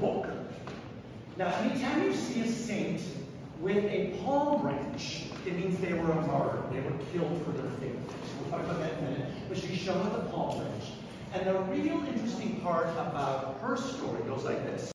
book. Now, anytime you see a saint with a palm branch, it means they were a martyr. They were killed for their faith. We'll talk about that in a minute. But she's shown with a palm branch. And the real interesting part about her story goes like this.